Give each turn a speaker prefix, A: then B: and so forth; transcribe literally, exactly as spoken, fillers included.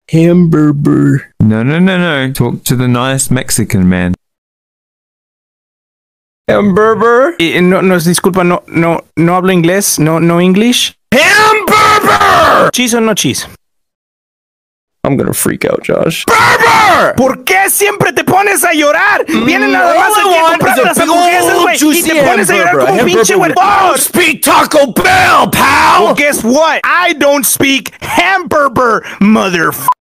A: Humberber.
B: No, no, no, no. Talk to the nice Mexican man.
A: Humberber.
C: Eh, no, no, disculpa, no, no, no hablo inglés, no, no English.
A: Humberber.
C: ¿Cheese o no cheese?
A: I'm gonna freak out, Josh.
C: ¡Burber! ¿Por qué siempre te pones a llorar? Vienen nada más aquí a comprar las hamburguesas, güey, y te pones a llorar como un pinche güey.
A: Oh, speak Taco Bell, pal!
C: Well, guess what? I don't speak Hamburger, motherfucker.